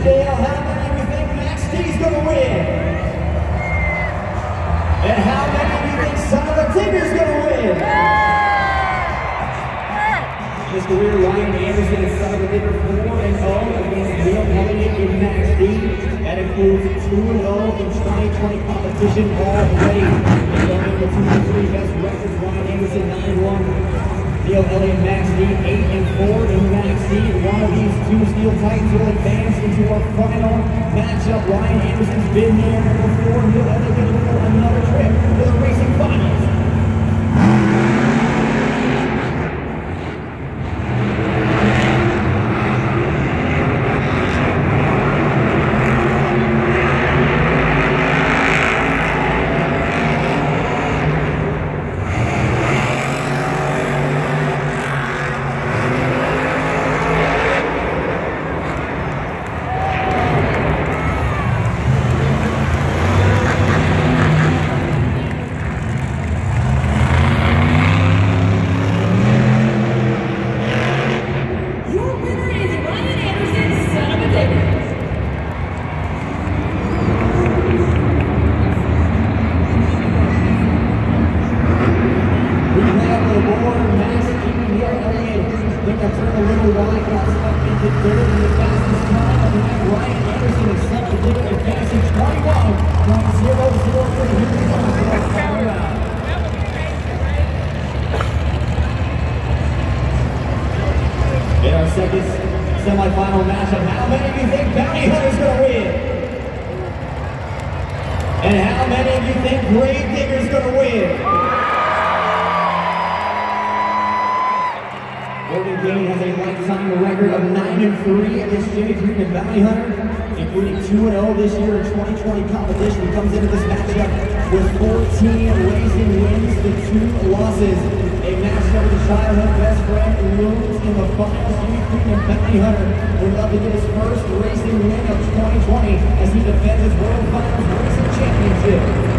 Glendale, how many of you think Maxx is going to win? And how many of you think Son of a Tigger's going to win? His career, Ryan Anderson and Son of a Tigger 4-0 against Neil Elliott in Maxx. That includes 2-0 in 2020 competition already. Going the 2-3 best records, Ryan Anderson 9-1. Neil Elliott, Maxx, 8-4 in Maxx. One of these two steel titans will advance into our final matchup. Ryan Anderson's been there before. Neil Elliott going to go another trip to the racing finals. In our second semi-final matchup, how many of you think Bounty Hunter's going to win? And how many of you think Grave Digger's going to win? Morgan Kane has a lifetime record of 9-3 against Jimmy Creek and Bounty Hunter, including 2-0 this year in 2020 competition. He comes into this matchup with 14 racing wins to 2 losses. A match over the childhood best friend looms in the finals. Jimmy Creek and Bounty Hunter would love to get his first racing win of 2020 as he defends his World Finals Racing Championship.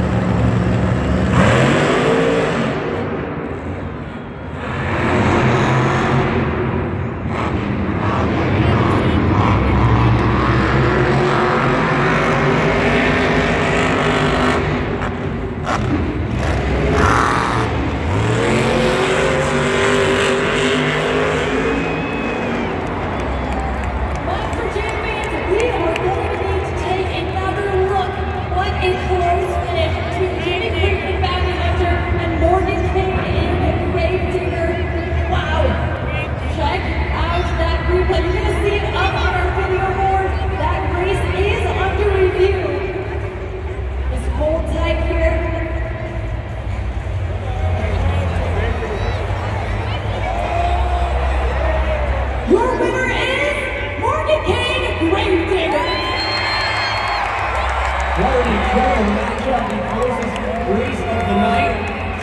What an incredible matchup, the closest race of the night.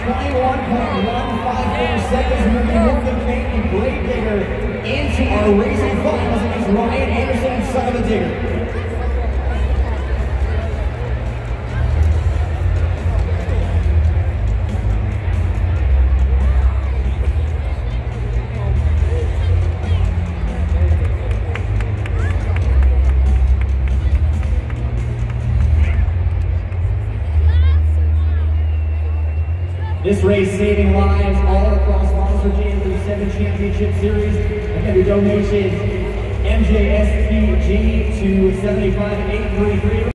21.154 seconds moving Morgan Kane and Grave Digger into our racing finals against Ryan Anderson and Son of a Tigger. This race saving lives all across Monster Jam through 7 championship series. Again, your donations, MJSPG to 75833.